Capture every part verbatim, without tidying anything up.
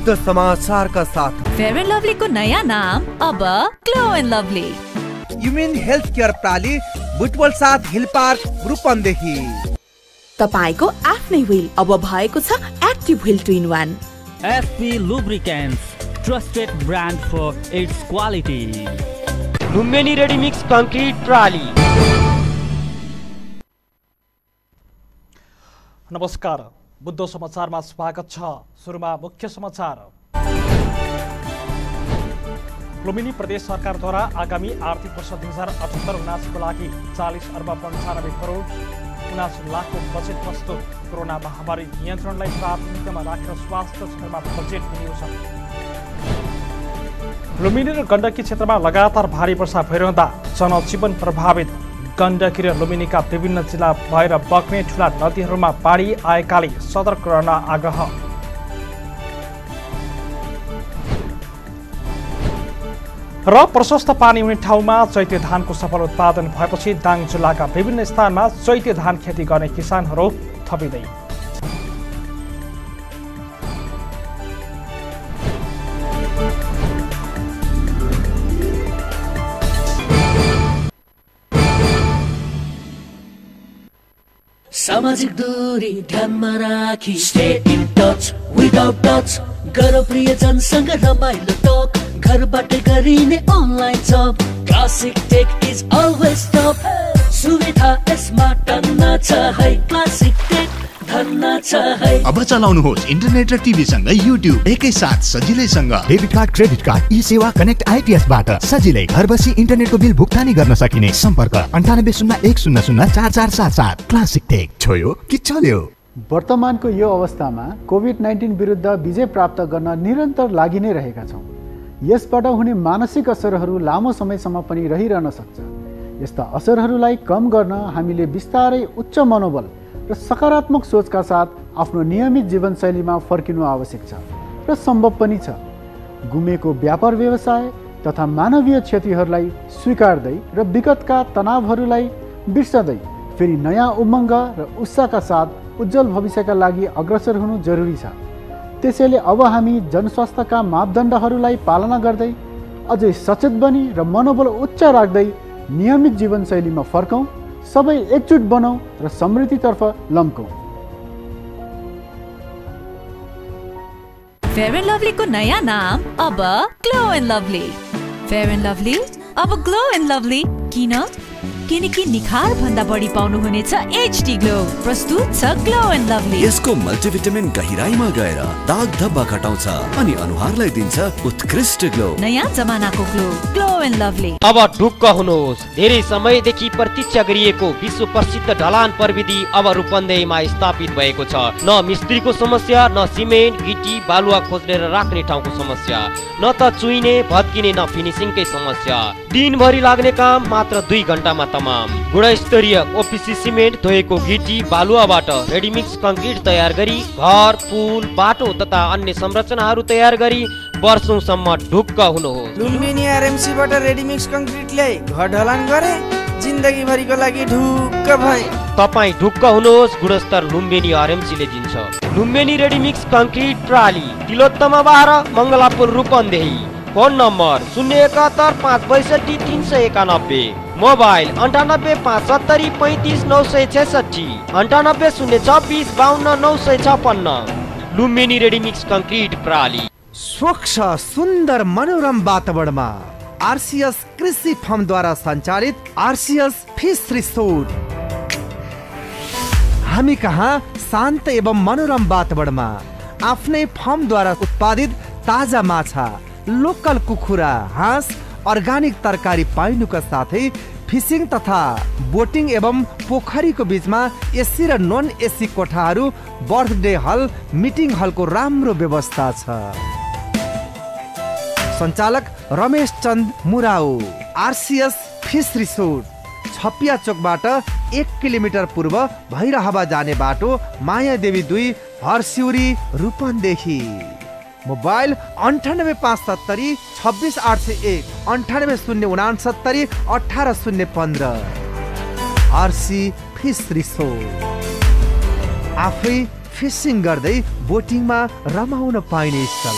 शुद्ध समाचार का साथ फेयर एन्ड लभली को नयाँ नाम अब glow and lovely. युमेन health care प्राली बुटवल साथ हिल पार्क रूपन्देही। तपाईको आफ्नै व्हील अब भएको छ active wheel two in one. SP lubricants, trusted brand for its quality. Lumbini ready mix concrete प्राली। नमस्कार, बुद्ध समाचारमा स्वागत छ। सुरुमा मुख्य समाचार। लुम्बिनी प्रदेश सरकारद्वारा आगामी आर्थिक वर्ष दुई हजार अठहत्तर उनासीको लागि चालिस अर्ब पन्चानब्बे करोड उनासी लाखको बजेट प्रस्तुत। कोरोना महामारी नियन्त्रणलाई प्राथमिकतामा राखेर स्वास्थ्य क्षेत्रमा बजेट विनियोजन। लुम्बिनी र गण्डकी क्षेत्रमा लगातार भारी वर्षा भइरहँदा जनजीवन प्रभावित। गण्डकी र लुम्बिनीका विभिन्न जिल्ला भएर बग्ने ठुला नदीहरूमा बाढी आएकाले सतर्क रहन आग्रह। र प्रशस्त पानी हुने ठाउँमा चैते धानको सफल उत्पादन भएपछि दाङ जिल्लाका विभिन्न स्थानमा चैते धान खेती गर्ने किसानहरू थपिँदै। सामाजिक दूरी ध्यानमा राखी stay in touch without touch गर प्रियजनसँग रमाइलो टक घरबाट गरिने अनलाइन जब classic tech is always top सुविधा यसमा टन्न छ है क्लासिक टेक धन्न छ है। अब चलाउनुहोस् इन्टरनेट र टिभी सँग युट्युब एकै साथ सजिलैसँग। Debit card credit card eSewa connect IPS बाट सजिलै घर बसी इन्टरनेटको बिल भुक्तानी गर्न सकिने। सम्पर्क अन्ठानब्बे शून्य एक शून्य शून्य चार चार सात सात। क्लासिक टेक छोयो कि चल्यो। वर्तमानको यो अवस्थामा कोभिड नाइन्टिन विरुद्ध विजय प्राप्त गर्न निरन्तर लागि नै रहेका छौँ। यसबाट हुने मानसिक असरहरू लामो समयसम्म पनि रहिरहन सक्छ। यस्ता असरहरूलाई कम गर्न हामीले बिस्तारै उच्च मनोबल र सकारात्मक सोचका साथ आफ्नो नियमित जीवनशैलीमा फर्किनु आवश्यक छ र सम्भव पनि छ। गुमेको व्यापार व्यवसाय तथा मानवीय क्षतिहरूलाई स्वीकार्दै र विगतका तनावहरूलाई बिर्सदै फेरि नयाँ उमङ्ग र उत्साहका साथ उज्जवल भविष्यका लागि अग्रसर हुनु जरुरी छ। त्यसैले अब हामी जनस्वास्थ्यका मापदण्डहरूलाई पालना गर्दै अझै सचेत बनी र मनोबल उच्च राख्दै नियमित जीवनशैलीमा फर्कौँ। सबै एकजुट बनौँ र समृद्धितर्फ लम्कौँ। फेयर एन्ड लभली को नयाँ नाम अब glow and lovely. Fair and lovely अब ग्लो एन्ड लभली किन? किनकि निखार भन्दा बढी पाउनु हुनेछ एचडी ग्लो। प्रस्तुत छ ग्लो एन्ड लभली। यसको मल्टिभिटामिन गहिराईमा गएर दाग धब्बा घटाउँछ अनि अनुहारलाई दिन्छ उत्कृष्ट ग्लो। नयाँ जमानाको ग्लो, ग्लो एन्ड लभली। अब ढुक्क हुनुहोस्। धेरै समयदेखि प्रतीक्षा गरिएको विश्व प्रसिद्ध ढलान प्रविधि अब रूपन्देहीमा स्थापित भएको छ। न मिस्त्रीको समस्या, न सिमेन्ट गिटी बालुवा खोजेर राख्ने ठाउँको समस्या, न त चुइने भत्किने न फिनिसिङकै समस्या। दिनभरि लाग्ने काम मात्र दुई घण्टामा तमाम। गुणस्तरीय ओपीसी सिमेन्ट धोएको गिटी बालुवाबाट रेडीमिक्स कङ्क्रिट तयार गरी घर, पुल, बाटो तथा अन्य संरचनाहरू तयार गरी वर्षौंसम्म ढुक्क हुनुहोस्। लुम्बिनी आरएमसी बाट रेडीमिक्स कङ्क्रिट ल्याई घर ढलान गरे जिन्दगी भरिको लागि ढुक्क भए। तपाईँ ढुक्क हुनुहोस्, गुणस्तर लुम्बिनी आरएमसी ले दिन्छ। लुम्बिनी रेडीमिक्स कङ्क्रिट प्राली, तिलोत्तमा बाह्र, मङ्गलापुर, रूपन्देही। फोन नम्बर शून्य एकात्तर पाँच बैसठी तीन सय एकानब्बे। मोबाइल अन्ठानब्बे पाँच सत्तरी पैँतिस नौ सय छैसठी, अन्ठानब्बे शून्य छब्बिस बाहन्न नौ सय छपन्न। लुम्बिनी रेडीमिक्स कङ्क्रिट प्राली। स्वच्छ सुन्दर मनोरम वातावरणमा आरसीएस कृषि फर्मद्वारा सञ्चालित आरसीएस फिस रिसोर्ट। हामी कहाँ शान्त एवं मनोरम वातावरणमा आफ्नै फर्मद्वारा उत्पादित ताजा माछा, लोकल कुखुरा, हाँस, अर्गानिक तरकारी पाइनुका साथै फिसिङ तथा बोटिङ एवं पोखरीको बीचमा एसी र नन एसी कोठाहरू, बर्थडे हल, मिटिङ हलको राम्रो व्यवस्था छ। सञ्चालक Ramesh Chand Murau. RCS fish resort, Chhapiya चोकबाट एक किलोमिटर पूर्व भैरहवा जाने बाटो, माया देवी दुई, हरसिउरी, रूपन्देही। मोबाइल अन्ठानब्बे पाँच सत्तरी छब्बिस आठ सय एक, अन्ठानब्बे शून्य उनासत्तरी अठार शून्य पन्ध्र। आरसी फिस रिसोर्ट आफै फिसिङ गर्दै बोटिङमा रमाउन पाइने स्थल।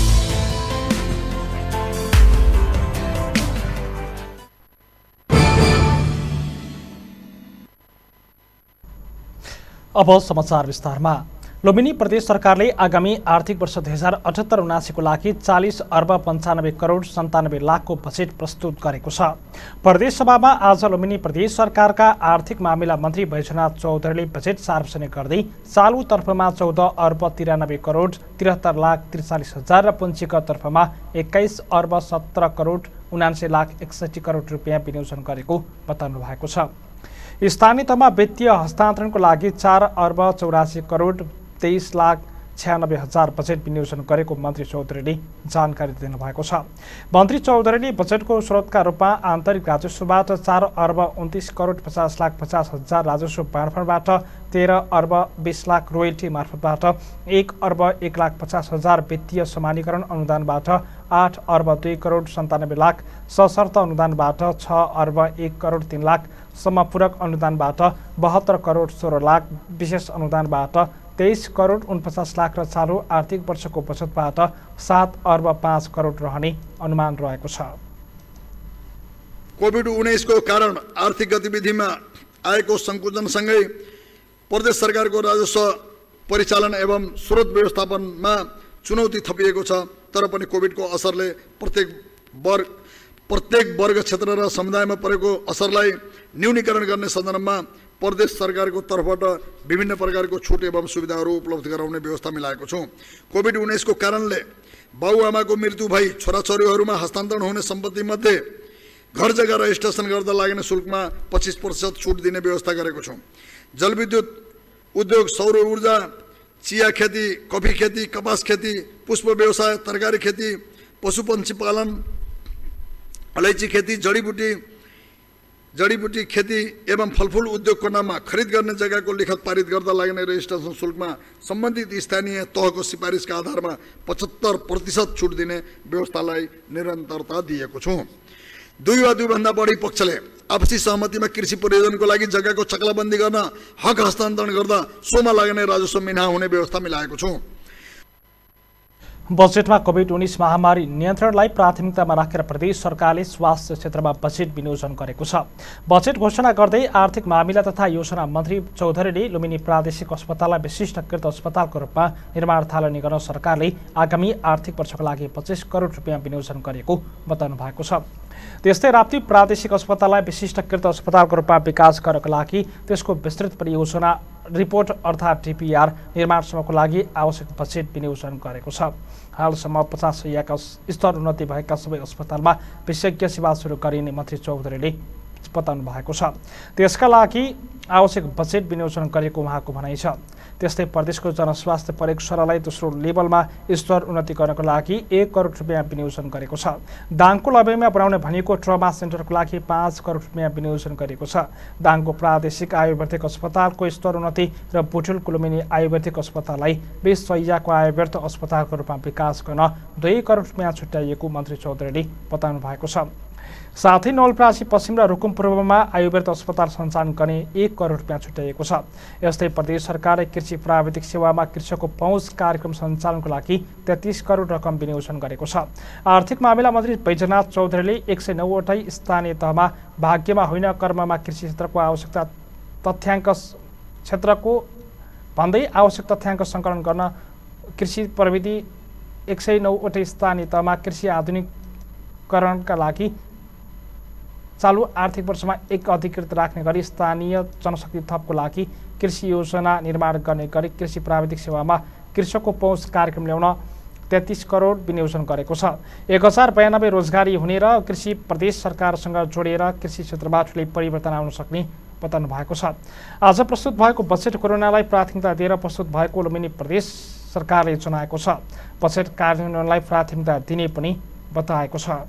अब समाचार विस्तारमा। लुम्बिनी प्रदेश सरकारले आगामी आर्थिक वर्ष दुई हजार अठहत्तर उनासीको लागि चालिस अर्ब पन्चानब्बे करोड सन्तानब्बे लाखको बजेट प्रस्तुत गरेको छ। प्रदेश सभामा आज लुम्बिनी प्रदेश सरकारका आर्थिक मामिला मन्त्री बैजनाथ चौधरीले बजेट सार्वजनिक गर्दै चालु तर्फमा चौध अर्ब तिरानब्बे करोड त्रिहत्तर लाख त्रिचालिस हजार र पुञ्जीगत तर्फमा एक्काइस अर्ब सत्र करोड उनान्सय लाख एकसठी करोड रुपियाँ विनियोजन गरेको बताउनु भएको छ। स्थानीय तहमा वित्तीय हस्तान्तरणको लागि चार अर्ब चौरासी करोड तेइस लाख छ्यानब्बे हजार बजेट विनियोजन गरेको मन्त्री चौधरीले जानकारी दिनुभएको छ। मन्त्री चौधरीले बजेटको स्रोतका रूपमा आन्तरिक राजस्वबाट चार अर्ब उन्तिस करोड पचास लाख पचास हजार राजस्व मार्फतबाट तेह्र अर्ब बिस लाख रोयल्टी मार्फतबाट एक अर्ब एक लाख पचास हजार वित्तीय समानीकरण अनुदानबाट आठ अर्ब दुई करोड सन्तानब्बे लाख सशर्त अनुदानबाट छ अर्ब एक करोड तीन लाख समपूरक अनुदानबाट बहत्तर करोड सोह्र लाख विशेष अनुदानबाट तेइस करोड उनपचास लाख र चालु आर्थिक वर्षको बचतबाट सात अर्ब पाँच करोड रहने अनुमान रहेको छ। कोभिड उन्नाइसको कारण आर्थिक गतिविधिमा आएको सङ्कुचनसँगै प्रदेश सरकारको राजस्व परिचालन एवं स्रोत व्यवस्थापनमा चुनौती थपिएको छ। तर पनि कोभिडको असरले प्रत्येक वर्ग प्रत्येक वर्ग क्षेत्र र समुदायमा परेको असरलाई न्यूनीकरण गर्ने सन्दर्भमा प्रदेश सरकारको तर्फबाट विभिन्न प्रकारको छुट एवं सुविधाहरू उपलब्ध गराउने व्यवस्था मिलाएको छौँ। कोभिड उन्नाइसको कारणले बाबुआमाको मृत्यु भई छोराछोरीहरूमा हस्तान्तरण हुने सम्पत्तिमध्ये घर जग्गा रजिस्ट्रेसन गर्दा लाग्ने शुल्कमा पच्चिस प्रतिशत छुट दिने व्यवस्था गरेको छौँ। जलविद्युत उद्योग, सौर ऊर्जा, चिया खेती, कफी खेती, कपास खेती, पुष्प व्यवसाय, तरकारी खेती, पशुपक्षी पालन, अलैँची खेती, जडीबुटी जडीबुटी खेती एवं फलफूल उद्योगको नाममा खरिद गर्ने जग्गाको लिखत पारित गर्दा लाग्ने रजिस्ट्रेसन शुल्कमा सम्बन्धित स्थानीय तहको सिफारिसका आधारमा पचहत्तर प्रतिशत छुट दिने व्यवस्थालाई निरन्तरता दिएको छौँ। दुई वा दुईभन्दा बढी पक्षले आपसी सहमतिमा कृषि परियोजनको लागि जग्गाको चक्लाबन्दी गर्न हक हस्तान्तरण गर्दा सोमा लाग्ने राजस्व मिना हुने व्यवस्था मिलाएको छौँ। बजेटमा कोभिड उन्नाइस महामारी नियन्त्रणलाई प्राथमिकतामा राखेर प्रदेश सरकारले स्वास्थ्य क्षेत्रमा बजेट विनियोजन गरेको छ। बजेट घोषणा गर्दै आर्थिक मामिला तथा योजना मन्त्री चौधरीले लुम्बिनी प्रादेशिक अस्पताललाई विशिष्टकृत अस्पतालको रूपमा निर्माण थालनी गर्न सरकारले आगामी आर्थिक वर्षको लागि पच्चिस करोड रुपियाँ विनियोजन गरेको बताउनु भएको छ। त्यस्तै राप्ती प्रादेशिक अस्पताललाई विशिष्टकृत अस्पतालको रूपमा विकास गर्नका लागि त्यसको विस्तृत परियोजना रिपोर्ट अर्थात् टिपिआर निर्माणसम्मको लागि आवश्यक बजेट विनियोजन गरेको छ। हालसम्म पचास सयका स्तर उन्नति भएका सबै अस्पतालमा विशेषज्ञ सेवा सुरु गरिने मन्त्री चौधरीले बताउनु भएको छ। त्यसका लागि आवश्यक बजेट विनियोजन गरेको उहाँको भनाइ छ। त्यस्तै प्रदेशको जनस्वास्थ्य प्रयोगशालालाई दोस्रो लेभलमा स्तर उन्नति गर्नको लागि एक करोड रुपियाँ विनियोजन गरेको छ। दाङको लबेमा बनाउने भनिएको ट्रमा सेन्टरको लागि पाँच करोड रुपियाँ विनियोजन गरेको छ। दाङको प्रादेशिक आयुर्वेदिक अस्पतालको स्तर उन्नति र बुटुल कुलुमिनी आयुर्वेदिक अस्पताललाई बिस सयको आयुर्वेद अस्पतालको रूपमा विकास गर्न दुई करोड रुपियाँ छुट्याइएको मन्त्री चौधरीले बताउनु भएको छ। साथै नवलपरासी पश्चिम र रुकुम पूर्वमा आयुर्वेद अस्पताल सञ्चालन गर्ने एक करोड रुपियाँ छुट्याइएको छ। यस्तै प्रदेश सरकारले कृषि प्राविधिक सेवामा कृषकको पहुँच कार्यक्रम सञ्चालनको लागि तेत्तिस करोड रकम विनियोजन गरेको छ। आर्थिक मामिला मन्त्री बैजनाथ चौधरीले एक सय नौवटै स्थानीय तहमा भाग्यमा होइन कर्ममा कृषि क्षेत्रको आवश्यकता तथ्याङ्क क्षेत्रको भन्दै आवश्यक तथ्याङ्क सङ्कलन गर्न कृषि प्रविधि एक सय नौवटै स्थानीय तहमा कृषि आधुनिकीकरणका लागि चालु आर्थिक वर्षमा एक अधिकृत राख्ने गरी स्थानीय जनशक्ति थपको लागि कृषि योजना निर्माण गर्ने गरी कृषि प्राविधिक सेवामा कृषकको पहुँच कार्यक्रम ल्याउन तेत्तिस करोड विनियोजन गरेको छ। एक हजार बयानब्बे रोजगारी हुने र कृषि प्रदेश सरकारसँग जोडिएर कृषि क्षेत्रमा ठुलै परिवर्तन आउन सक्ने बताउनु भएको छ। आज प्रस्तुत भएको बजेट कोरोनालाई प्राथमिकता दिएर प्रस्तुत भएको लुम्बिनी प्रदेश सरकारले जनाएको छ। बजेट कार्यान्वयनलाई प्राथमिकता दिने पनि बताएको छ।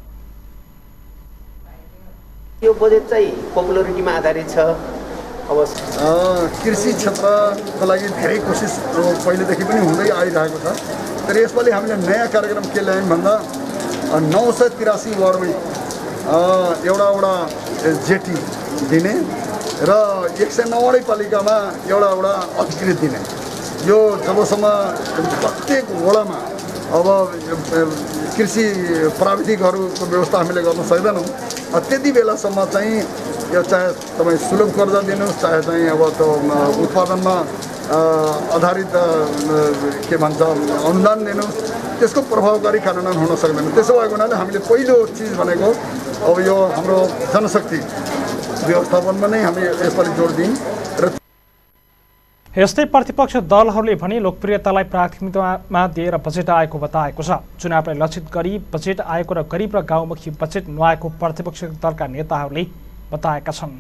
यो बजेट चाहिँ पपुलरिटीमा आधारित छ। अब कृषि क्षेत्रको लागि धेरै कोसिस पहिलेदेखि पनि हुँदै आइरहेको छ। तर यसपालि हामीले नयाँ कार्यक्रम के ल्यायौँ भन्दा नौ सय तिरासी वर्गमै एउटा एउटा जेटी दिने र एक सय नौवटै पालिकामा एउटा एउटा अधिकृत दिने यो जबसम्म प्रत्येक वडामा अब कृषि प्राविधिकहरूको व्यवस्था हामीले गर्न सक्दैनौँ त्यति बेलासम्म चाहिँ यो चाहे तपाईँ सुलभ कर्जा दिनुहोस् चाहे चाहिँ अब त्यो उत्पादनमा आधारित के भन्छ अनुदान दिनुहोस् त्यसको प्रभावकारी कार्यान्वयन हुन सक्दैन। त्यसो भएको हुनाले हामीले पहिलो चिज भनेको अब यो हाम्रो जनशक्ति व्यवस्थापनमा नै हामी यसपालि जोड दियौँ र यस्तै प्रतिपक्ष दलहरूले भने लोकप्रियतालाई प्राथमिकतामा दिएर बजेट आएको बताएको छ। चुनावलाई लक्षित गरी बजेट आएको र गरिब र गाउँमुखी बजेट नआएको प्रतिपक्ष दलका नेताहरूले बताएका छन्।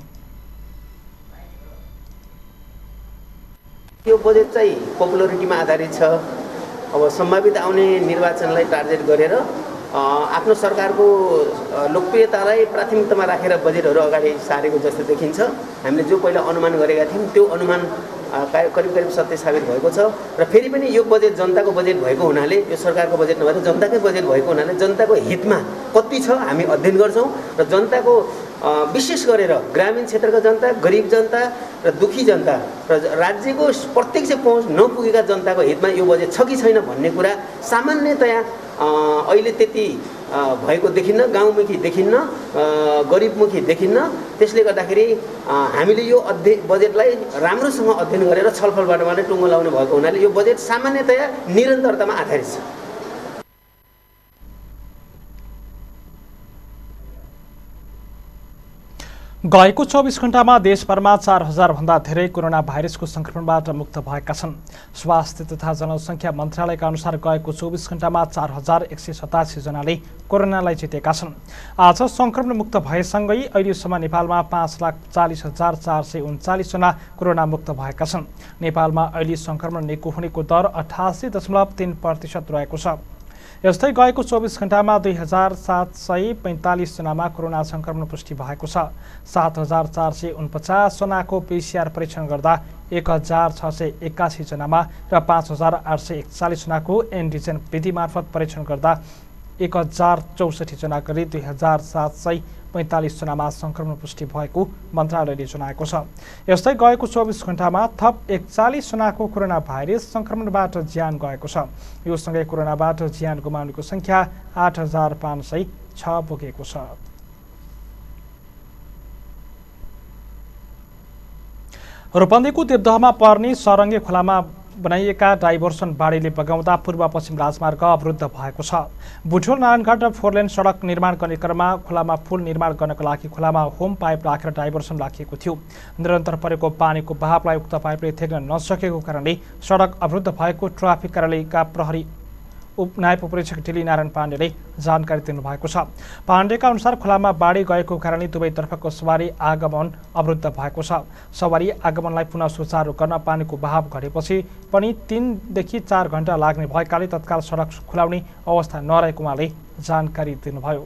यो बजेट चाहिँ पपुलरिटीमा आधारित छ। अब सम्भावित आउने निर्वाचनलाई टार्गेट गरेर आफ्नो सरकारको लोकप्रियतालाई प्राथमिकतामा राखेर बजेटहरू अगाडि सारेको जस्तो देखिन्छ। हामीले जो पहिला अनुमान गरेका थियौँ त्यो अनुमान करिब करिब सत्य साबित भएको छ र फेरि पनि यो बजेट जनताको बजेट भएको हुनाले यो सरकारको बजेट नभएर जनताकै बजेट भएको हुनाले जनताको हितमा कति छ हामी अध्ययन गर्छौँ र जनताको विशेष गरेर ग्रामीण क्षेत्रका जनता, गरिब जनता र दुखी जनता र राज्यको प्रत्यक्ष पहुँच नपुगेका जनताको हितमा यो बजेट छ कि छैन भन्ने कुरा सामान्यतया अहिले त्यति भएको देखिन्न, गाउँमुखी देखिन्न, गरिबमुखी देखिन्न। त्यसले गर्दाखेरि हामीले यो अध्ययन बजेटलाई राम्रोसँग अध्ययन गरेर छलफलबाट मात्रै टुङ्गो लाउने भएको हुनाले यो बजेट सामान्यतया निरन्तरतामा आधारित छ। गएको चौबिस घण्टामा देशभरमा चार हजार भन्दा धेरै कोरोना भाइरसको संक्रमणबाट मुक्त भएका छन्। स्वास्थ्य तथा जनसङ्ख्या मन्त्रालयका अनुसार गएको चौबिस घण्टामा चार हजार एक सय सतासी जनाले कोरोनालाई जितेका छन्। आज संक्रमण मुक्त भएसँगै अहिलेसम्म नेपालमा पाँच लाख चालिस हजार चार सय उन्चालिस जना कोरोना मुक्त भएका छन्। नेपालमा अहिले संक्रमण निको हुनेको दर अठासी दशमलव तीन प्रतिशत रहेको छ। यस्तै गएको चौबिस घण्टामा दुई हजार सात सय पैँतालिस जनामा कोरोना संक्रमण पुष्टि भएको छ। सात हजार चार सय उनपचास जनाको पिसिआर परीक्षण गर्दा एक हजार छ सय एकासी जनामा र पाँच हजार आठ सय एकचालिस जनाको एन्टिजेन विधि मार्फत परीक्षण गर्दा एक हजार चौसठी जना गरी दुई हजार सात सय पैँतालिस जनामा संक्रमण पुष्टि भएको मन्त्रालयले जनाएको छ। यस्तै गएको चौबिस घण्टामा थप एकचालिस जनाको कोरोना भाइरस संक्रमणबाट ज्यान गएको छ। यो सँगै कोरोनाबाट ज्यान गुमाउनेको संख्या आठ हजार पाँच सय छ पुगेको छ। रूपन्देहीको देवदहमा पर्ने सरङ्गे खोलामा बनाइएका डाइभर्सन बाढीले बगाउँदा पूर्व पश्चिम राजमार्ग अवरुद्ध भएको छ। बुटोल नारायणघाट र फोरलेन सडक निर्माण गर्ने क्रममा खोलामा पुल निर्माण गर्नको लागि खोलामा होम पाइप राखेर डाइभर्सन राखिएको थियो। निरन्तर परेको पानीको बहावलाई उक्त पाइपले थेग्न नसकेको कारणले सडक अवरुद्ध भएको ट्राफिक कार्यालयका प्रहरी उपनायब उपरीक्षक ढिली नारायण पाण्डेले जानकारी दिनुभएको छ। पाण्डेका अनुसार खोलामा बाढी गएको कारणले दुवैतर्फको सवारी आगमन अवरुद्ध भएको छ। सवारी आगमनलाई पुनः सुचारू गर्न पानीको बहाव घटेपछि पनि तीनदेखि चार घण्टा लाग्ने भएकाले तत्काल सडक खुलाउने अवस्था नरहेको उहाँले जानकारी दिनुभयो।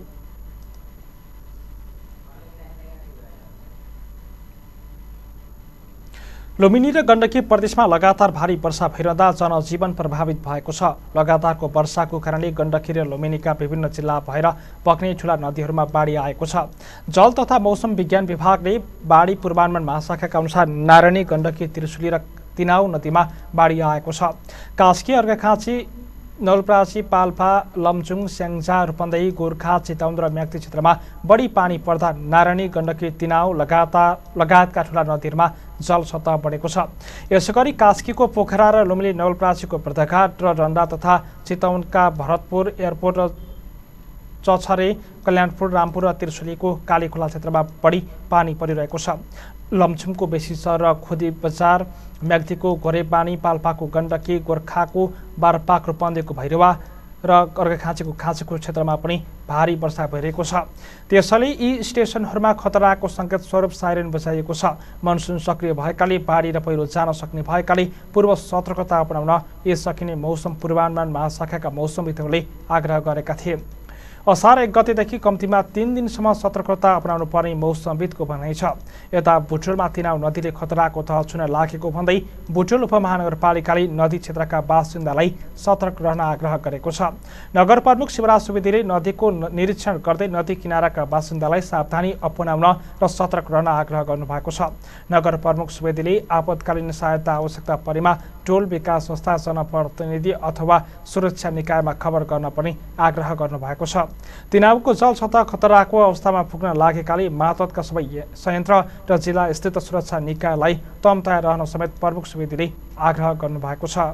लुम्बिनी र गण्डकी प्रदेशमा लगातार भारी वर्षा भइरहँदा जनजीवन प्रभावित भएको छ। लगातारको वर्षाको कारणले गण्डकी र लुम्बिनीका विभिन्न जिल्ला भएर बग्ने ठूला नदीहरूमा बाढी आएको छ। जल तथा मौसम विज्ञान विभागले बाढी पूर्वानुमान महाशाखाका अनुसार नारायणी, गण्डकी, त्रिशुली र तिनाउ नदीमा बाढी आएको छ। कास्की, अर्घाखाँची, नवलपरासी, पाल्पा, लमजुङ, स्याङ्जा, रूपन्देही, गोर्खा, चितवन र म्याग्दी क्षेत्रमा बढी पानी पर्दा नारायणी, गण्डकी, तिनाउ लगातार लगायतका ठूला नदीहरूमा जल सतह बढेको छ। यसैगरी कास्कीको पोखरा र लुम्बिनी, नवलपरासीको बर्दघाट र रन्डा तथा चितवनका भरतपुर एयरपोर्ट र चछरे, कल्याणपुर, रामपुर र त्रिशुलीको कालीखोला क्षेत्रमा बढी पानी परिरहेको छ। लमछुमको बेसीसर र खोदी बजार, म्याग्दीको गोरेबानी, पाल्पाको गण्डकी, गोर्खाको बारपाक, रूपन्देहीको भैरवा र अर्घाखाँचीको खाँचीको क्षेत्रमा पनि भारी वर्षा भइरहेको छ। त्यसैले यी स्टेसनहरूमा खतराको सङ्केत स्वरूप साइरेन बजाइएको छ। मनसुन सक्रिय भएकाले बाढी र पहिरो जान सक्ने भएकाले पूर्व सतर्कता अपनाउन यस सकिने मौसम पूर्वानुमान महाशाखाका मौसमविदहरूले आग्रह गरेका थिए। असार एक गतेदेखि कम्तीमा तीन दिनसम्म सतर्कता अपनाउनु पर्ने मौसमविदको भनाइ छ। यता बुटोलमा तिनाउ नदीले खतराको तह छुन लागेको भन्दै बुटोल उपमहानगरपालिकाले नदी क्षेत्रका बासिन्दालाई सतर्क रहन आग्रह गरेको छ। नगर प्रमुख शिवराज सुवेदीले नदीको निरीक्षण गर्दै नदी किनाराका बासिन्दालाई सावधानी अपनाउन र सतर्क रहन आग्रह गर्नुभएको छ। नगर प्रमुख सुवेदीले आपतकालीन सहायता आवश्यकता परेमा टोल विकास संस्था, जनप्रतिनिधि अथवा सुरक्षा निकायमा खबर गर्न पनि आग्रह गर्नुभएको छ। तिनाउको जल सतह खतराको अवस्थामा पुग्न लागेकाले मातहतका सबै संयन्त्र र जिल्ला स्थित सुरक्षा निकायलाई तम्ताया रहन समेत प्रमुख सुवेदीले आग्रह गर्नुभएको छ।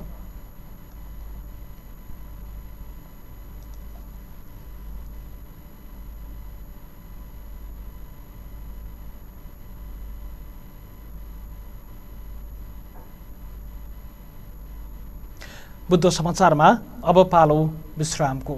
बुद्ध समाचारमा अब पालो विश्रामको।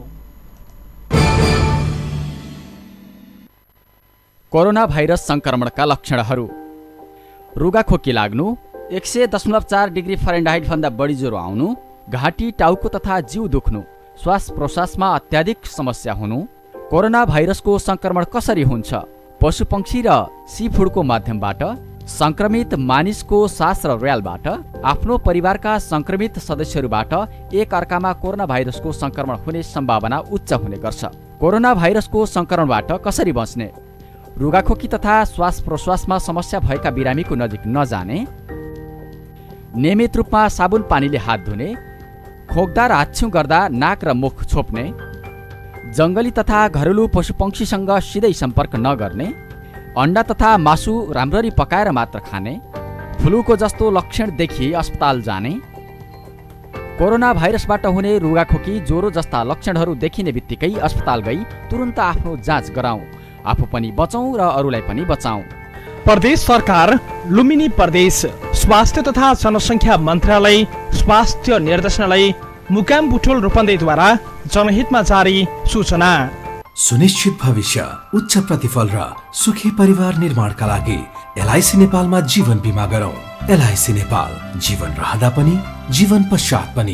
कोरोना भाइरस संक्रमणका लक्षणहरू: रुगाखोकी लाग्नु, एक सय दशमलव चार डिग्री फारेनहाइट भन्दा बढी ज्वरो आउनु, घाँटी, टाउको तथा जिउ दुख्नु, श्वास प्रश्वासमा अत्याधिक समस्या हुनु। कोरोना भाइरसको संक्रमण कसरी हुन्छ? पशुपक्षी र सी फुडको माध्यमबाट, संक्रमित मानिसको सास र र्यालबाट, आफ्नो परिवारका संक्रमित सदस्यहरूबाट एक अर्कामा कोरोना भाइरसको संक्रमण हुने सम्भावना उच्च हुने गर्छ। कोरोना भाइरसको संक्रमणबाट कसरी बच्ने? रुगाखोकी तथा श्वास प्रश्वासमा समस्या भएका बिरामीको नजिक नजाने, नियमित रूपमा साबुन पानीले हात धुने, खोक्दा र हाच्छिउँ गर्दा नाक र मुख छोप्ने, जङ्गली तथा घरेलु पशुपक्षीसँग सिधै सम्पर्क नगर्ने, अन्डा तथा मासु राम्ररी पकाएर मात्र खाने, फ्लूको जस्तो लक्षण देखि अस्पताल जाने। कोरोना भाइरसबाट हुने रुगाखोकी, ज्वरो जस्ता लक्षणहरू देखिने बित्तिकै अस्पताल गई तुरुन्त आफ्नो जाँच गराउँ। आफू पनि बचौँ र अरूलाई पनि बचाउँ। प्रदेश सरकार, लुम्बिनी प्रदेश स्वास्थ्य तथा जनसङ्ख्या मन्त्रालय, स्वास्थ्य निर्देशनालय, मुकाम बुटोल रूपन्देहीद्वारा जनहितमा जारी सूचना। सुनिश्चित भविष्य, उच्च प्रतिफल र सुखी परिवार निर्माणका लागि एलआइसी नेपालमा जीवन बिमा गरौँ। एलआइसी नेपाल, जीवन रहँदा पनि जीवन पश्चात पनि।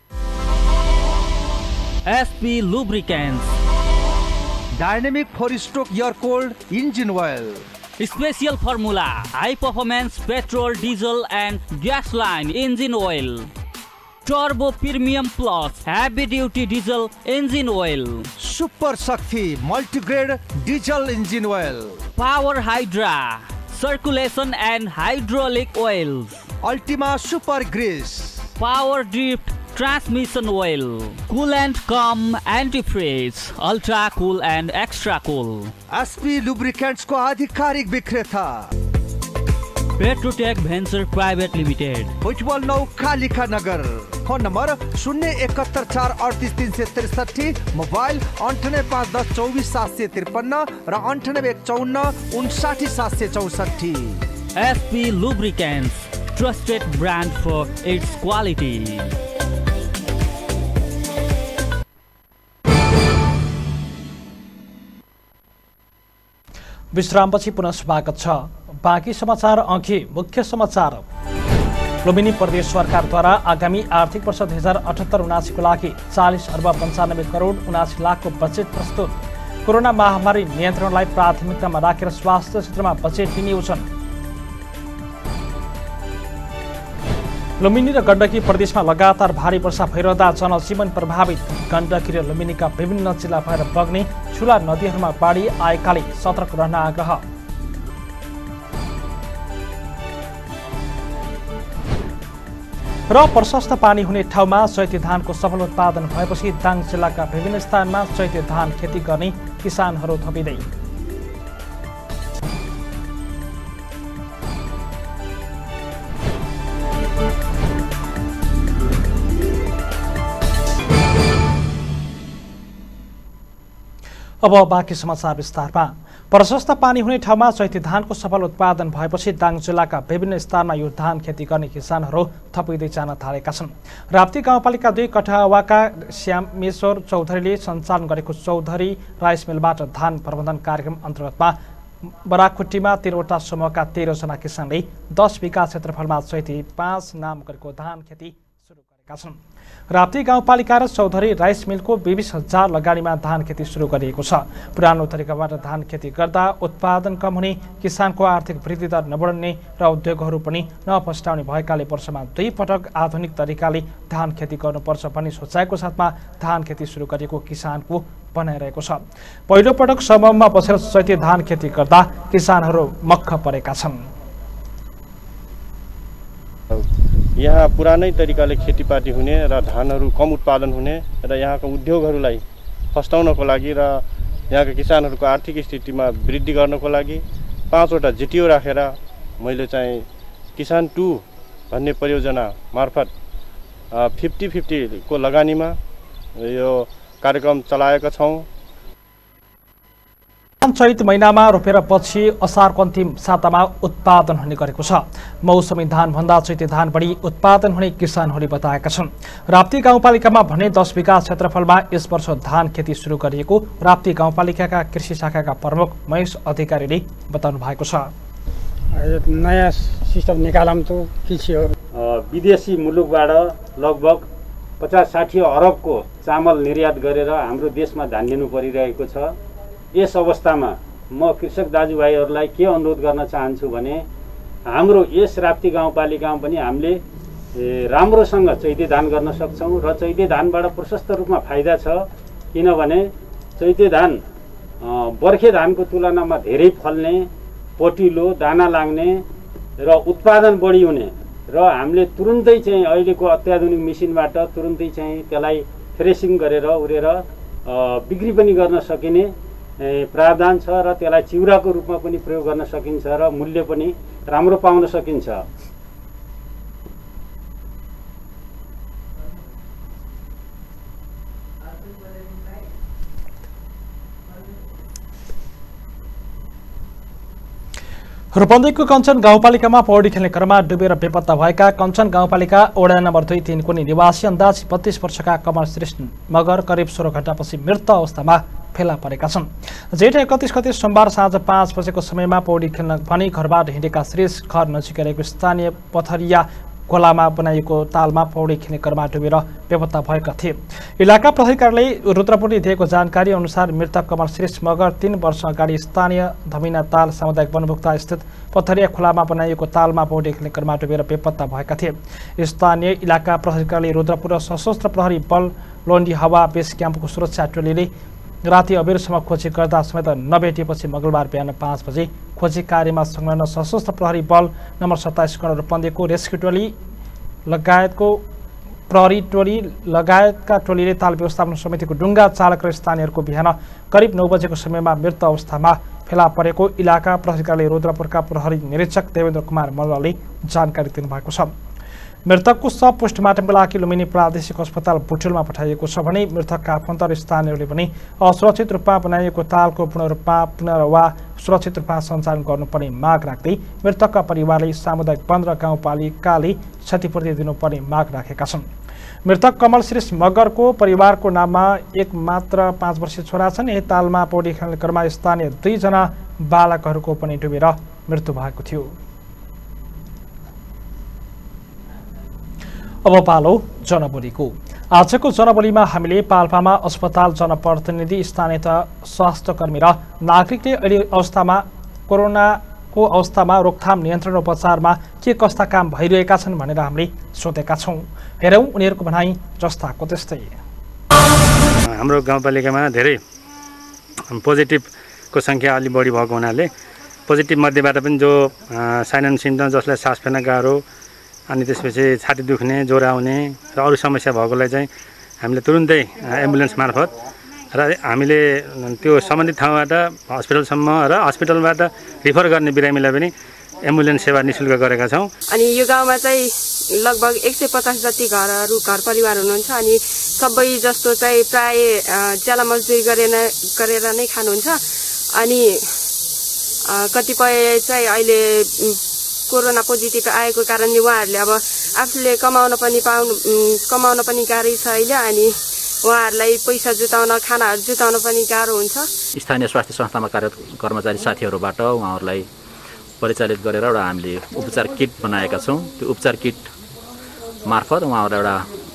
SP lubricants, dynamic four stroke air cooled engine oil, special formula, high performance petrol, diesel and gas line engine oil, turbo premium plus heavy duty diesel engine oil, super Shakti multigrade diesel engine oil, power hydra circulation and hydraulic oils, ultima super grease, power drift transmission oil, coolant cum antifreeze, ultra cool and extra cool. SP lubricants को आधिकारिक विक्रेता Petrotech venture private limited, Bhujbal नौ कालिका नगर। Phone number शून्य इकहत्तर चार अड़तीस तीन सौ तिरसठी, मोबाइल अंठानब्बे पाँच दस चौबीस सात सौ तिरपन्न र अंठानब्बे एक चौन्न उनसाठी सात सौ चौसठी। SP lubricants, trusted brand for its quality. विश्रामपछि पुनः स्वागत छ। बाँकी समाचार अघि मुख्य समाचार। लुम्बिनी प्रदेश सरकारद्वारा आगामी आर्थिक वर्ष दुई हजार अठहत्तर उनासीको लागि चालिस अर्ब पन्चानब्बे करोड उनासी लाखको बजेट प्रस्तुत। कोरोना महामारी नियन्त्रणलाई प्राथमिकतामा राखेर स्वास्थ्य क्षेत्रमा बजेट विनियोजन। लुम्बिनी र गण्डकी प्रदेशमा लगातार भारी वर्षा भइरहँदा जनजीवन प्रभावित। गण्डकी र लुम्बिनीका विभिन्न जिल्ला भएर बग्ने ठुला नदीहरूमा बाढी आएकाले सतर्क रहन आग्रह। र प्रशस्त पानी हुने ठाउँमा चैते धानको सफल उत्पादन भएपछि दाङ जिल्लाका विभिन्न स्थानमा चैते धान खेती गर्ने किसानहरू थपिँदै। अब बाँकी समाचार विस्तारमा। प्रशस्त पानी हुने ठाउँमा चैते धानको सफल उत्पादन भएपछि दाङ जिल्लाका विभिन्न स्थानमा यो धान खेती गर्ने किसानहरू थपिँदै जान थालेका छन्। राप्ती गाउँपालिका दुई कठावाका श्यामेश्वर चौधरीले सञ्चालन गरेको चौधरी राइस मिलबाट धान प्रबन्धन कार्यक्रम अन्तर्गतमा बराखुट्टीमा तेह्रवटा समूहका तेह्रजना किसानले दस बिघा क्षेत्रफलमा चैते पाँच नाम गरेको धान खेती सुरु गरे। छन्। राप्ती गाउँपालिका र चौधरी राइस मिलको बीस हजार लगानीमा धान खेती सुरु गरिएको छ। पुरानो तरिकाबाट धान खेती गर्दा उत्पादन कम हुने, किसानको आर्थिक वृद्धि दर नबढ्ने र उद्योगहरू पनि नपस्टाउने भएकाले वर्षमा दुई पटक आधुनिक तरिकाले धान खेती गर्नुपर्छ भन्ने सोचाइको साथमा धान खेती सुरु गरेको किसानको बनाइरहेको छ। पहिलो पटक समूहमा बसेर चैते धान खेती गर्दा किसानहरू मक्ख परेका छन्। यहाँ पुरानै तरिकाले खेतीपाती हुने र धानहरू कम उत्पादन हुने र यहाँको उद्योगहरूलाई फस्टाउनको लागि र यहाँका किसानहरूको आर्थिक स्थितिमा वृद्धि गर्नको लागि पाँचवटा जिटिओ राखेर मैले चाहिँ किसान टू भन्ने परियोजना मार्फत फिफ्टी फिफ्टीको लगानीमा यो कार्यक्रम चलाएका छौँ। चैत महिनामा रोपेर पछि असारको अन्तिम सातामा उत्पादन हुने गरेको छ। मौसमी धानभन्दा चैते धान बढी उत्पादन हुने किसानहरूले बताएका छन्। राप्ती गाउँपालिकामा भने दस बिघा क्षेत्रफलमा यस वर्ष धान खेती सुरु गरिएको राप्ती गाउँपालिकाका कृषि शाखाका प्रमुख महेश अधिकारीले बताउनु भएको छ। नयाँ सिस्टम निकालम त कृषिहरू विदेशी मुलुकबाट लगभग पचास साठी अरबको चामल निर्यात गरेर हाम्रो देशमा धान लिनु परिरहेको छ। यस अवस्थामा म कृषक दाजुभाइहरूलाई के अनुरोध गर्न चाहन्छु भने हाम्रो यस राप्ती गाउँपालिकामा पनि हामीले राम्रोसँग चैते धान गर्न सक्छौँ र चैते धानबाट प्रशस्त रूपमा फाइदा छ। किनभने चैते धान बर्खे धानको तुलनामा धेरै फल्ने, पटिलो, दाना लाग्ने र उत्पादन बढी हुने र हामीले तुरुन्तै चाहिँ अहिलेको अत्याधुनिक मेसिनबाट तुरुन्तै चाहिँ त्यसलाई फ्रेसिङ गरेर उरेर बिक्री पनि गर्न सकिने प्रावधान छ र त्यसलाई चिउराको रूपमा पनि प्रयोग गर्न सकिन्छ र मूल्य पनि राम्रो पाउन सकिन्छ। रूपन्देहीको कञ्चन गाउँपालिकामा पौडी खेल्ने क्रममा डुबेर बेपत्ता भएका कञ्चन गाउँपालिका वडा नम्बर दुई तीनको निवासी अन्दाज बत्तीस वर्षका कमल श्रेष्ठ मगर करिब सोह्र घण्टापछि मृत अवस्थामा फेला परेका छन्। जेठ एकतिस गते सोमबार साँझ पाँच बजेको समयमा पौडी खेल्न भनी घरबाट हिँडेका श्रेष्ठ घर नजिक रहेको स्थानीय पथरिया खोलामा बनाइएको तालमा पौडी खेल्ने क्रममा डुबेर बेपत्ता भएका थिए। इलाका प्रहरी कार्यालय रुद्रपुरले दिएको जानकारी अनुसार मृतक कमल श्रेष्ठ मगर तीन वर्ष अगाडि स्थानीय धमिना ताल सामुदायिक वनभुक्ता स्थित पथरिया खोलामा बनाइएको तालमा पौडी खेल्ने क्रममा डुबेर बेपत्ता भएका थिए। स्थानीय इलाका प्रहरी कार्यालय रुद्रपुर र सशस्त्र प्रहरी बल लोन्डी हावा बेस क्याम्पको सुरक्षा टोलीले राति अबेरसम्म खोजी गर्दा समेत नभेटिएपछि मंगलबार बिहान पाँच बजे खोजी कार्यमा संलग्न सशस्त्र प्रहरी बल नम्बर सत्ताइस गण रूपन्देहीको रेस्क्यु टोली लगायतको प्रहरी टोली लगायतका टोलीले ताल व्यवस्थापन समितिको डुङ्गा चालक र स्थानीयहरूको बिहान करिब नौ बजेको समयमा मृत अवस्थामा फेला परेको इलाका प्रहरी कार्यालय रुद्रपुरका प्रहरी निरीक्षक देवेन्द्र कुमार मल्लले जानकारी दिनुभएको छ। मृतकको शव पोस्टमार्टमका लागि लुम्बिनी प्रादेशिक अस्पताल बुटुलमा पठाइएको छ भने मृतकका आफन्त र स्थानीयहरूले पनि असुरक्षित रूपमा बनाइएको तालको पूर्ण रूपमा पुनः वा सुरक्षित रूपमा सञ्चालन गर्नुपर्ने माग राख्दै मृतकका परिवारले सामुदायिक वन र गाउँपालिकाले क्षतिपूर्ति दिनुपर्ने माग राखेका छन्। मृतक कमल श्रेष्ठ मगरको परिवारको नाममा एक मात्र पाँच वर्षीय छोरा छन्। यही तालमा पौडी खेल्ने क्रममा स्थानीय दुईजना बालकहरूको पनि डुबेर मृत्यु भएको थियो। अब पालो जनबोलीको। आजको जनबोलीमा हामीले पाल्पामा अस्पताल जनप्रतिनिधि स्थानीय स्वास्थ्यकर्मी र नागरिकले अहिले अवस्थामा कोरोनाको अवस्थामा रोकथाम नियन्त्रण उपचारमा के कस्ता काम भइरहेका छन् भनेर हामीले सोधेका छौँ। हेरौँ उनीहरूको भनाइ जस्ताको त्यस्तै। हाम्रो गाउँपालिकामा धेरै पोजिटिभको सङ्ख्या अलि बढी भएको हुनाले पोजिटिभ मध्येबाट पनि जो साइनन सिम्टम जसलाई सास फेर्न गाह्रो अनि त्यसपछि छाती दुख्ने, ज्वरो आउने र अरू समस्या भएकोलाई चाहिँ हामीले तुरुन्तै एम्बुलेन्स मार्फत र हामीले त्यो सम्बन्धित ठाउँबाट हस्पिटलसम्म र हस्पिटलबाट रिफर गर्ने बिरामीलाई पनि एम्बुलेन्स सेवा निःशुल्क गरेका छौँ। अनि यो गाउँमा चाहिँ लगभग एक सय पचास जति घरहरू घर परिवार हुनुहुन्छ। अनि सबै जस्तो चाहिँ प्राय ज्याला मजदुरी गरेर गरेर नै खानुहुन्छ। अनि कतिपय चाहिँ अहिले कोरोना पोजिटिभ आएको कारणले उहाँहरूले अब आफूले कमाउन पनि पाउनु कमाउन पनि गाह्रै छ अहिले। अनि उहाँहरूलाई पैसा जुटाउन खानाहरू जुटाउन पनि गाह्रो हुन्छ। स्थानीय स्वास्थ्य संस्थामा कार्यरत कर्मचारी साथीहरूबाट उहाँहरूलाई परिचालित गरेर एउटा हामीले उपचार किट बनाएका छौँ। त्यो उपचार किट मार्फत उहाँहरूलाई एउटा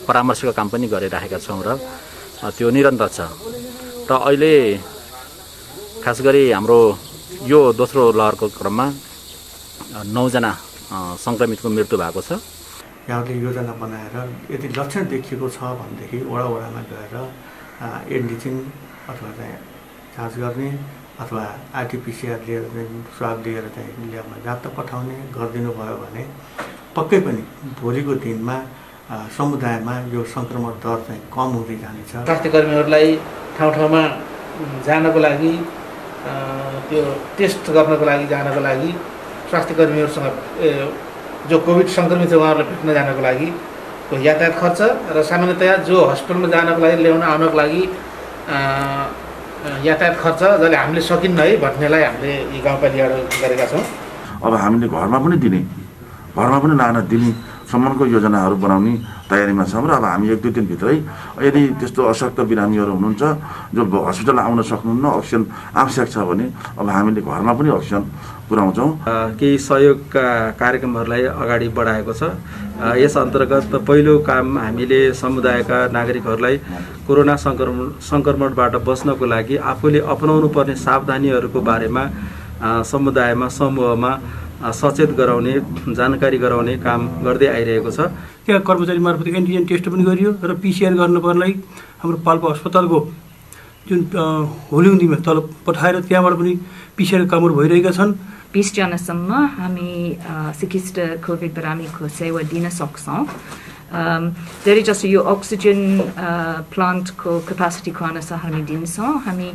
परामर्शको काम पनि गरिराखेका छौँ र त्यो निरन्तर छ र अहिले खास गरी हाम्रो यो दोस्रो लहरको क्रममा नौजना सङ्क्रमितको मृत्यु भएको छ। यहाँले योजना बनाएर यदि लक्षण देखिएको छ भनेदेखि वडा वडामा गएर एन्टिजेन अथवा चाहिँ जाँच गर्ने अथवा आरटिपिसिआर लिएर स्वाब लिएर चाहिँ ल्याबमा जाँच पठाउने गरिदिनु भयो भने पक्कै पनि भोलिको दिनमा समुदायमा यो सङ्क्रमण दर चाहिँ कम हुँदै जानेछ। स्वास्थ्य कर्मीहरूलाई ठाउँ ठाउँमा जानको लागि त्यो टेस्ट गर्नको लागि जानको लागि स्वास्थ्य कर्मीहरूसँग जो कोभिड सङ्क्रमित छ उहाँहरूलाई भेट्न जानको लागि यातायात खर्च र सामान्यतया जो हस्पिटलमा जानको लागि ल्याउन आउनको लागि यातायात खर्च जसले हामीले सकिन्न है भन्नेलाई हामीले यी गाउँपालिकाबाट गरेका छौँ। अब हामीले घरमा पनि दिने घरमा पनि लान दिने सम्मको योजनाहरू बनाउने तयारीमा छौँ र अब हामी एक दुई दिनभित्रै यदि त्यस्तो अशक्त बिरामीहरू हुनुहुन्छ जो हस्पिटल आउन सक्नुहुन्न अक्सिजन आवश्यक छ भने अब हामीले घरमा पनि अक्सिजन पुर्याउँछौँ। केही सहयोगका कार्यक्रमहरूलाई अगाडि बढाएको छ। यस अन्तर्गत पहिलो काम हामीले समुदायका नागरिकहरूलाई कोरोना सङ्क्रमण सङ्क्रमणबाट बच्नको लागि आफूले अपनाउनु पर्ने सावधानीहरूको बारेमा समुदायमा समूहमा सचेत गराउने जानकारी गराउने काम गर्दै आइरहेको छ। त्यहाँ कर्मचारी मार्फत एन्टिजेन टेस्ट पनि गरियो र पिसिआर गर्नुपर्नेलाई हाम्रो पाल्पा अस्पतालको जुन होलिउन्दीमा तल पठाएर त्यहाँबाट पनि पिसिआर कामहरू भइरहेका छन्। बिसजनासम्म हामी सिकिस्त कोभिड बिरामीको सेवा दिन सक्छौँ। धेरै जस्तो यो अक्सिजन प्लान्टको क्यापासिटीको अनुसार हामी दिन्छौँ। हामी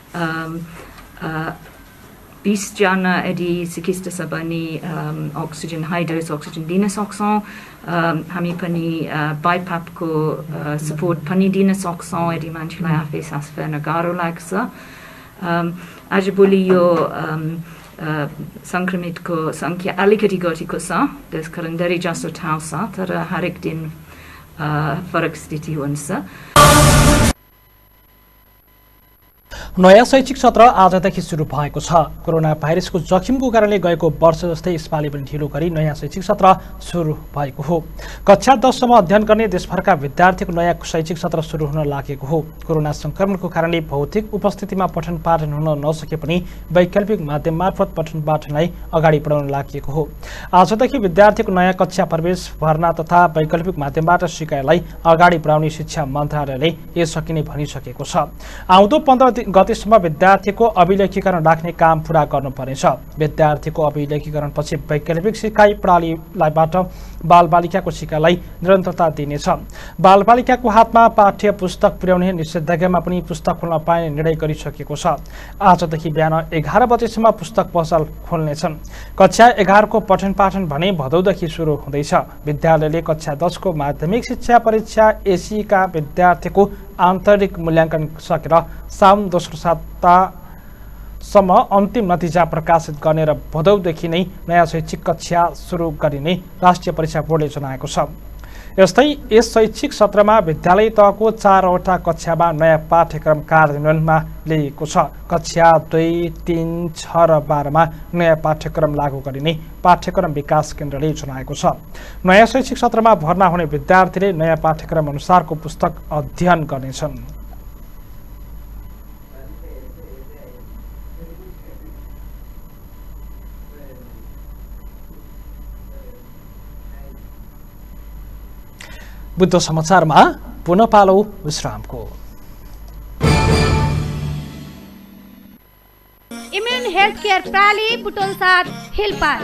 बिसजना यदि चिकित्सक छ भने अक्सिजन हाई डोज अक्सिजन दिन सक्छौँ। हामी पनि बाइपापको सपोर्ट पनि दिन सक्छौँ यदि मान्छेलाई आफै सास फेर्न गाह्रो लाग्छ। आजभोलि यो सङ्क्रमितको सङ्ख्या अलिकति घटेको छ, त्यसकारण धेरै जस्तो ठाउँ छ, तर हरेक दिन फरक स्थिति हुन्छ। नयाँ शैक्षिक सत्र आजदेखि सुरु भएको छ। कोरोना भाइरसको जोखिमको कारणले गएको वर्ष जस्तै यसपालि पनि ढिलो गरी नयाँ शैक्षिक सत्र सुरु भएको हो। कक्षा दससम्म अध्ययन गर्ने देशभरका विद्यार्थीको नयाँ शैक्षिक सत्र सुरु हुन लागेको हो। कोरोना संक्रमणको कारणले भौतिक उपस्थितिमा पठन पाठन हुन नसके पनि वैकल्पिक माध्यम मार्फत पठन पाठनलाई अगाडि बढाउन लागेको हो। आजदेखि विद्यार्थीको नयाँ कक्षा प्रवेश भर्ना तथा वैकल्पिक माध्यमबाट सिकाइलाई अगाडि बढाउने शिक्षा मन्त्रालयले यो सकिने भनिसकेको छ। आउँदो पन्ध्र गतेसम्म विद्यार्थीको अभिलेखीकरण राख्ने काम पूरा गर्नुपर्नेछ। विद्यार्थीको अभिलेखीकरण पछि वैकल्पिक सिकाइ प्रणालीबाट बालबालिकाको सिकाइलाई निरन्तरता दिनेछ। बालबालिकाको हातमा पाठ्य पुस्तक पुर्याउने निषेधाज्ञामा पनि पुस्तक खोल्न पाइने निर्णय गरिसकेको छ। आजदेखि बिहान एघार बजेसम्म पुस्तक पसल खोल्नेछन्। कक्षा एघारको पठन पाठन भने भदौदेखि सुरु हुँदैछ। विद्यालयले कक्षा दसको माध्यमिक शिक्षा परीक्षा एसीका विद्यार्थीको आन्तरिक मूल्याङ्कन सकेर साउन दोस्रो सातासम्म अन्तिम नतिजा प्रकाशित गर्ने र भदौदेखि नै नयाँ शैक्षिक कक्षा सुरु गरिने राष्ट्रिय परीक्षा बोर्डले जनाएको छ। यस्तै यस शैक्षिक सत्रमा विद्यालय तहको चारवटा कक्षामा नयाँ पाठ्यक्रम कार्यान्वयनमा ल्याइएको छ। कक्षा दुई तीन छ र बाह्रमा नयाँ पाठ्यक्रम लागू गरिने पाठ्यक्रम विकास केन्द्रले जनाएको छ। नयाँ शैक्षिक सत्रमा भर्ना हुने विद्यार्थीले नयाँ पाठ्यक्रम अनुसारको पुस्तक अध्ययन गर्नेछन्। बुद्ध समाचारमा पुनः पालो विश्रामको। इम्युन हेल्थ केयर प्राली बुटोल साथ हिलपाल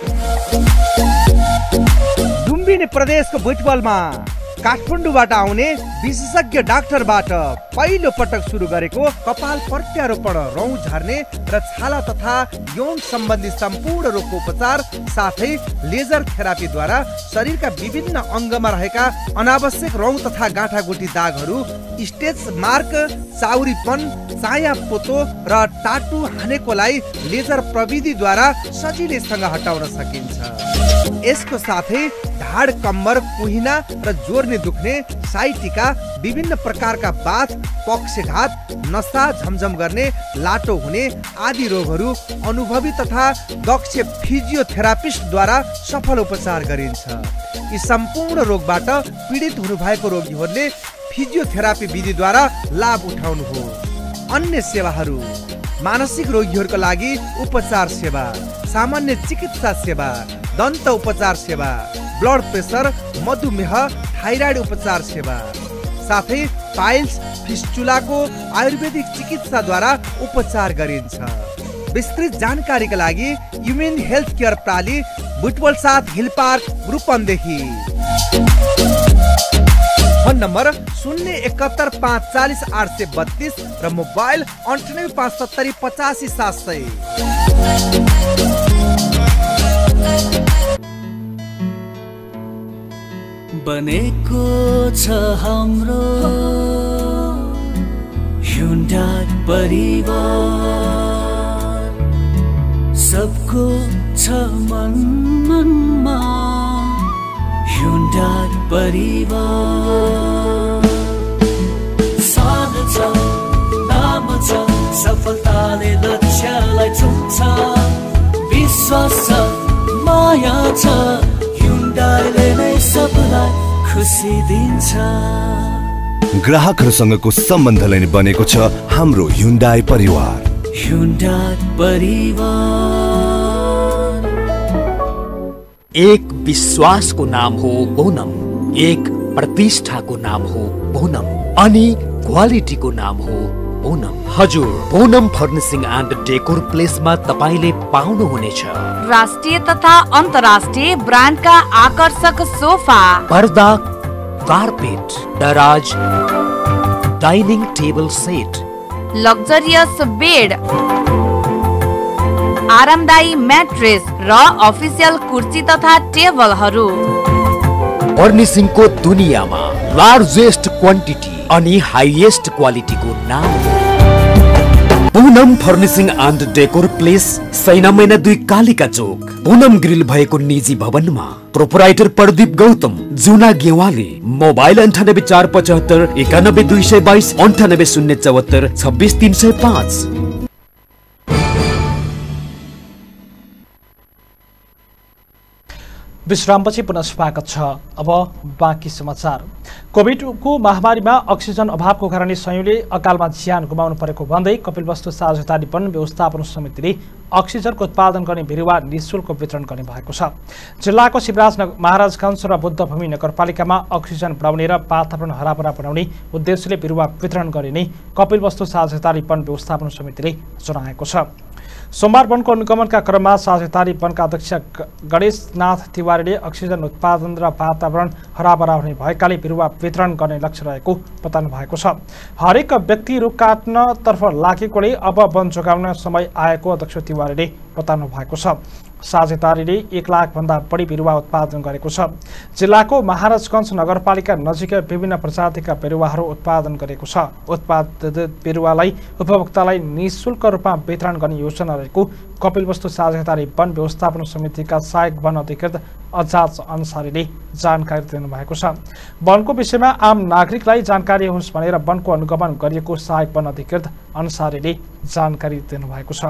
लुम्बिनी प्रदेशको बुटबलमा काठमाडौँबाट आउने विशेषज्ञ डाक्टरबाट पहिलो पटक सुरु गरेको कपाल प्रत्यारोपण, रौँ झर्ने र छाला तथा यौन सम्बन्धी सम्पूर्ण रोगको उपचार साथै लेजर थेरापीद्वारा शरीरका विभिन्न अङ्गमा रहेका अनावश्यक रौँ तथा गाँठागुठी दागहरू, स्टेच मार्क, चाउरीपन, चाया पोतो र टाटु हानेकोलाई लेजर प्रविधिद्वारा सजिलैसँग हटाउन सकिन्छ। यसको साथै ढाड, कम्मर, कुहिना र जोर्नी दुख्ने, साइटिका, विभिन्न प्रकारका बाथ, पक्षघात, नसा झमझम गर्ने, लाटो हुने आदि रोगहरू अनुभवी तथा दक्ष फिजियोथेरापिस्टद्वारा सफल उपचार गरिन्छ। यी सम्पूर्ण रोगबाट पीडित हुनुभएको रोगीहरूले फिजियोथेरापी विधिद्वारा लाभ उठाउनु हो। अन्य सेवाहरू: मानसिक रोगीहरूका लागि उपचार सेवा, सामान्य चिकित्सा सेवा, दन्त उपचार सेवा, ब्लड प्रेसर, मधुमेह, थाइराइड उपचार सेवा, साथै पाइल्स, फिस्टुलाको आयुर्वेदिक चिकित्साद्वारा उपचार गरिन्छ। विस्तृत जानकारीका लागि ह्युमेन हेल्थ केयर प्राली, बुटवल साथ hill park, Rupandehi. Phone number शून्य एकहत्तर पाँच चालिस आठ सय बत्तीस र मोबाइल अन्ठानब्बे पाँच सत्तरी पचासी सात सय। बनेको छ हाम्रो Hyundai परिवार, सबको छ मन मनमा Hyundai परिवार। साथ छ, नाम छ, सफलताले लक्ष्यलाई छुन्छ, विश्वास छ, माया छ, Hyundaiले नै सबलाई खुसी दिन्छ। ग्राहकहरूसँगको सम्बन्धलाई नै बनेको छ हाम्रो Hyundai परिवार। Hyundai परिवार। एक विश्वासको नाम हो ओनम, एक प्रतिष्ठाको नाम हो ओनम, अनि क्वालिटीको नाम हो ओनम। हजुर, ओनम फर्निसिङ एन्ड डेकोर प्लेसमा तपाईले पाउनुहुनेछ राष्ट्रिय तथा अन्तर्राष्ट्रिय ब्रान्डका आकर्षक सोफा, पर्दा, कार्पेट, दराज, dining table set, luxurious bed, आरामदायी म्याट्रेस र अफिसियल कुर्सी तथा टेबलहरू। फर्निसिङको दुनियाँमा लार्जेस्ट क्वान्टिटी अनि हाइएस्ट क्वालिटीको नाम हो Poonam furnishing and decor place, Saina Maina दुई कालिका चोक, पूनम ग्रिल भएको निजी भवनमा। प्रोपराइटर प्रदीप गौतम, जुना गेवाली। मोबाइल अन्ठानब्बे चार पचहत्तर एकानब्बे दुई सय बाइस अन्ठानब्बे शून्य चौहत्तर छब्बिस तीन सय पाँच। विश्रामपछि पुनः स्वागत छ। अब बाँकी समाचार। कोभिडको महामारीमा अक्सिजन अभावको कारणले सयौंले अकालमा ज्यान गुमाउनु परेको भन्दै कपिलवस्तु साझेदारी वन व्यवस्थापन समितिले अक्सिजनको उत्पादन गर्ने बिरुवा निःशुल्क वितरण गर्ने भएको छ। जिल्लाको शिवराज महाराजगञ्ज र बुद्धभूमि नगरपालिकामा अक्सिजन बढाउने र वातावरण हराभरा बनाउने उद्देश्यले बिरुवा वितरण गरिने कपिलवस्तु साझेदारी वन व्यवस्थापन समितिले जनाएको छ। सोमबार वनको अनुगमनका क्रममा साझेदारी वनका अध्यक्ष गणेशनाथ तिवारीले अक्सिजन उत्पादन र वातावरण हराभरा हुने भएकाले बिरुवा वितरण गर्ने लक्ष्य रहेको बताउनु भएको छ। हरेक व्यक्ति रुख काट्नतर्फ लागेकोले अब वन जोगाउन समय आएको अध्यक्ष तिवारीले बताउनु भएको छ। साझेदारीले एक लाख भन्दा बढी बिरुवा उत्पादन गरेको छ। जिल्लाको महाराजगञ्ज नगरपालिका नजिकै विभिन्न प्रजातिका बिरुवाहरू उत्पादन गरेको छ। उत्पादित बिरुवालाई उपभोक्तालाई निःशुल्क रूपमा वितरण गर्ने योजना रहेको कपिलवस्तु साझेदारी वन व्यवस्थापन समितिका सहायक वन अधिकृत अजाज अन्सारीले जानकारी दिनुभएको छ। वनको विषयमा आम नागरिकलाई जानकारी होस् भनेर वनको अनुगमन गरिएको सहायक वन अधिकृत अन्सारीले जानकारी दिनुभएको छ।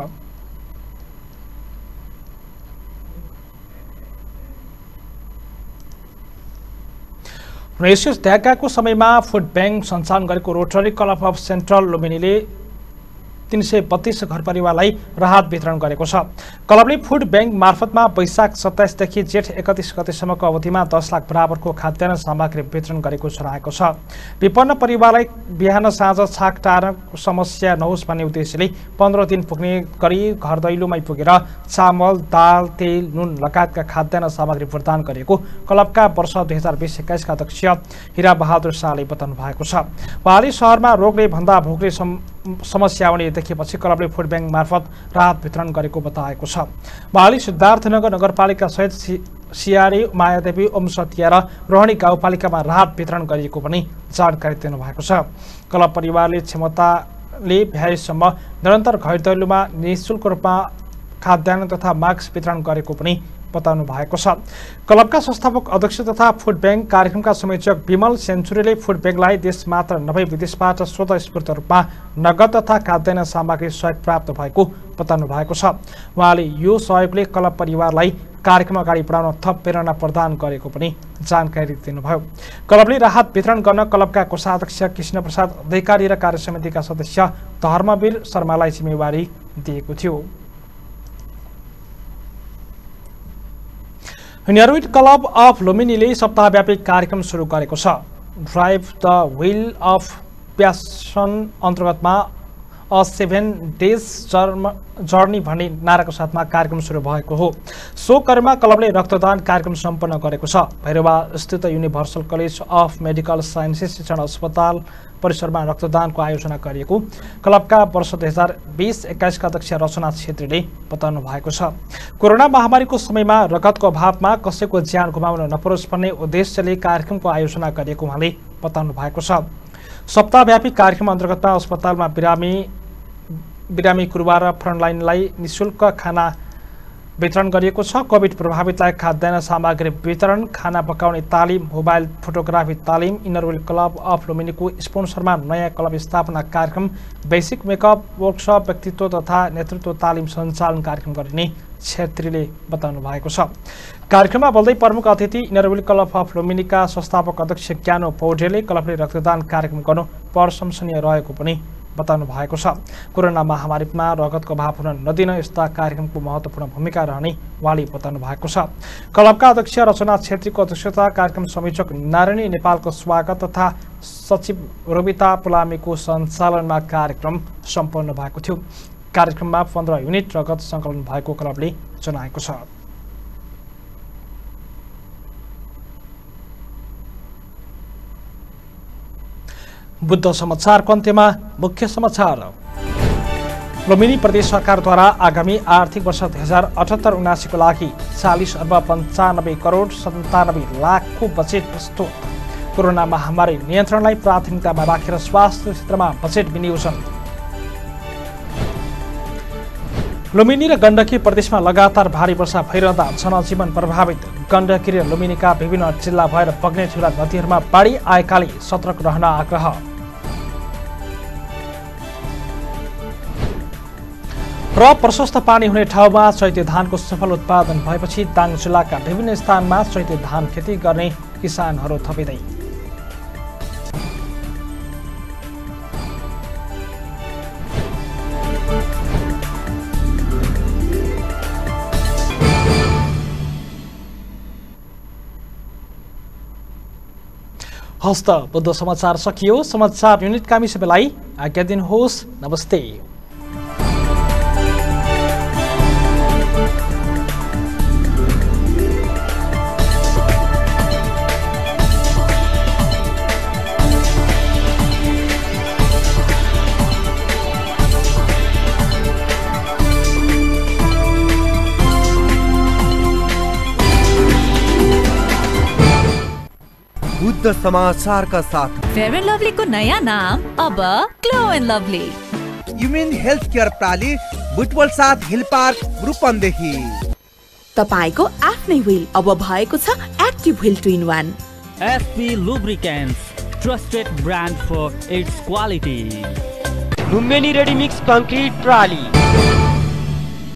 रेसियस ढ्याकाको समयमा फुड ब्याङ्क सञ्चालन गरेको रोटरी क्लब अफ सेन्ट्रल लुम्बिनीले तीन सय बत्तीस घर परिवारलाई राहत वितरण गरेको छ। क्लबले फुड ब्याङ्क मार्फतमा वैशाख सत्ताइसदेखि जेठ एकतिस गतेसम्मको अवधिमा दस लाख बराबरको खाद्यान्न सामग्री वितरण गरेको जनाएको छ। विपन्न परिवारलाई बिहान साँझ छाक टार्नको समस्या नहोस् भन्ने उद्देश्यले पन्ध्र दिन पुग्ने गरी घर दैलोमै पुगेर चामल, दाल, तेल, नुन लगायतका खाद्यान्न सामग्री प्रदान गरेको क्लबका वर्ष दुई हजार बिस एक्काइसका अध्यक्ष हिरा बहादुर शाहले बताउनु भएको छ। उहाँले सहरमा रोगले भन्दा भोकले समस्या आउने देखेपछि क्लबले फुड ब्याङ्क मार्फत राहत वितरण गरेको बताएको छ। उहाँले सिद्धार्थनगर नगरपालिका सहित सियारी, मायादेवी, ओम सतिया र रोहणी गाउँपालिकामा राहत वितरण गरिएको पनि जानकारी दिनुभएको छ। क्लब परिवारले क्षमताले भ्याएसम्म निरन्तर घर दैलोमा निःशुल्क रूपमा खाद्यान्न तथा मास्क वितरण गरेको पनि बताउनु भएको छ। क्लबका संस्थापक अध्यक्ष तथा फुड ब्याङ्क कार्यक्रमका संयोजक विमल सेन्चुरीले फुड ब्याङ्कलाई देश मात्र नभई विदेशबाट स्वतस्फूर्त रूपमा नगद तथा खाद्यान्न सामग्री सहयोग प्राप्त भएको बताउनु भएको छ। उहाँले यो सहयोगले क्लब परिवारलाई कार्यक्रम अगाडि बढाउन थप प्रेरणा प्रदान गरेको पनि जानकारी दिनुभयो। क्लबले राहत वितरण गर्न क्लबका कोषाध्यक्ष कृष्ण प्रसाद अधिकारी र कार्य समितिका सदस्य धर्मवीर शर्मालाई जिम्मेवारी दिएको थियो। न्यारोइड क्लब अफ लुम्बिनीले सप्ताहव्यापी कार्यक्रम सुरु गरेको छ। Drive the wheel of passion अन्तर्गतमा अ सेभेन डेज जर्नी भन्ने नाराको साथमा कार्यक्रम सुरु भएको हो। सो कार्यक्रममा क्लबले रक्तदान कार्यक्रम सम्पन्न गरेको छ। भैरवा स्थित universal college of medical sciences शिक्षण अस्पताल परिसरमा रक्तदानको आयोजना गरिएको क्लबका वर्ष दुई हजार बिस एक्काइसका अध्यक्ष रचना छेत्रीले बताउनु भएको छ। कोरोना महामारीको समयमा रगतको अभावमा कसैको ज्यान गुमाउन नपरोस् भन्ने उद्देश्यले कार्यक्रमको आयोजना गरिएको उहाँले बताउनु भएको छ। सप्ताहव्यापी कार्यक्रम अन्तर्गतमा अस्पतालमा बिरामी बिरामी कुरुवा र फ्रन्टलाइनलाई निःशुल्क खाना वितरण गरिएको छ। कोभिड प्रभावितलाई खाद्यान्न सामग्री वितरण, खाना पकाउने तालिम, मोबाइल फोटोग्राफी तालिम, इनर व्हील क्लब अफ लुम्बिनीको स्पोन्सरमा नयाँ क्लब स्थापना कार्यक्रम, बेसिक मेकअप वर्कसप, व्यक्तित्व तथा नेतृत्व तालिम सञ्चालन कार्यक्रम गरिने छेत्रीले बताउनु भएको छ। कार्यक्रममा बोल्दै प्रमुख अतिथि इनर व्हील क्लब अफ लुम्बिनीका संस्थापक अध्यक्ष ज्ञानो पौडेलले क्लबले रक्तदान कार्यक्रम गर्नु प्रशंसनीय रहेको पनि बताउनु भएको छ। कोरोना महामारीमा रगतको अभाव हुन नदिन यस्ता कार्यक्रमको महत्त्वपूर्ण भूमिका रहने उहाँले बताउनु भएको छ। क्लबका अध्यक्ष रचना छेत्रीको अध्यक्षता, कार्यक्रम संयोजक नारायणी नेपालको स्वागत तथा सचिव रोबिता पुलामीको सञ्चालनमा कार्यक्रम सम्पन्न भएको थियो। कार्यक्रममा पन्ध्र युनिट रगत सङ्कलन भएको क्लबले जनाएको छ। बुद्ध समाचारको अन्त्यमा मुख्य समाचार। लुम्बिनी प्रदेश सरकारद्वारा आगामी आर्थिक वर्ष दुई हजार अठहत्तर उनासीको लागि चालिस अर्ब पन्चानब्बे करोड सन्तानब्बे लाखको बजेट प्रस्तुत। कोरोना महामारी नियन्त्रणलाई प्राथमिकतामा राखेर स्वास्थ्य क्षेत्रमा बजेट विनियोजन। लुम्बिनी र गण्डकी प्रदेशमा लगातार भारी वर्षा भइरहँदा जनजीवन प्रभावित। गण्डकी र लुम्बिनीका विभिन्न जिल्ला भएर बग्ने ठुला नदीहरूमा बाढी आएकाले सतर्क रहन आग्रह। र प्रशस्त पानी हुने ठाउँमा चैते धानको सफल उत्पादन भएपछि दाङ जिल्लाका विभिन्न स्थानमा चैते धान खेती गर्ने किसानहरू थपिँदै। हस्त बुद्ध समाचार सकियो। समाचार युनिट कामी सबैलाई आज्ञा दिनुहोस्। नमस्ते। बुद्ध समाचार का साथ फेयर एन्ड लभली को नयाँ नाम अब glow and lovely. युमेन health care प्राली बुटवल साथ हिल पार्क रूपन्देही। तपाईको आफ्नै व्हील अब भएको छ active wheel two in one. SP lubricants, trusted brand for its quality. Lumbini ready mix concrete प्राली।